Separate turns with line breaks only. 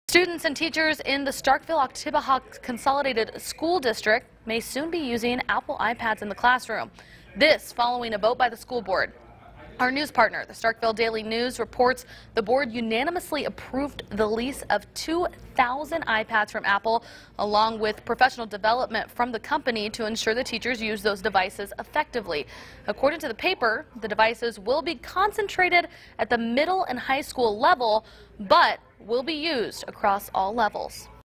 Students and teachers in the Starkville-Oktibbeha Consolidated School District may soon be using Apple iPads in the classroom. This following a vote by the school board. Our news partner, the Starkville Daily News, reports the board unanimously approved the lease of 2,000 iPads from Apple, along with professional development from the company to ensure the teachers use those devices effectively. According to the paper, the devices will be concentrated at the middle and high school level, but will be used across all levels.